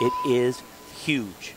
It is huge.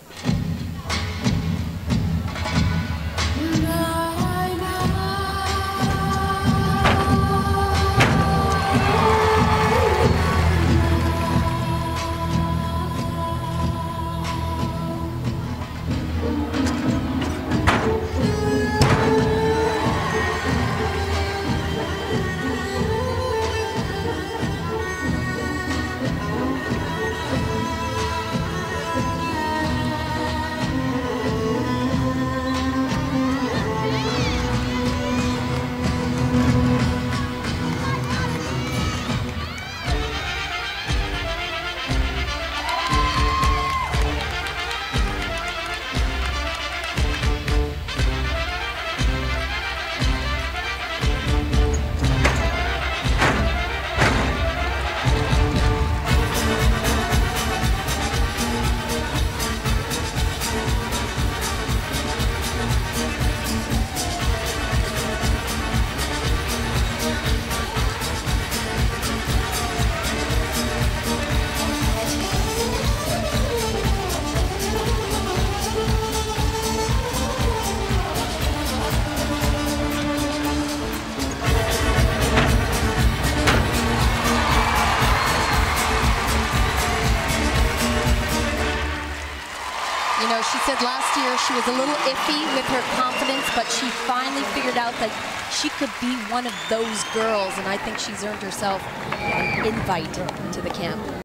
You know, she said last year she was a little iffy with her confidence, but she finally figured out that she could be one of those girls, and I think she's earned herself an invite to the camp.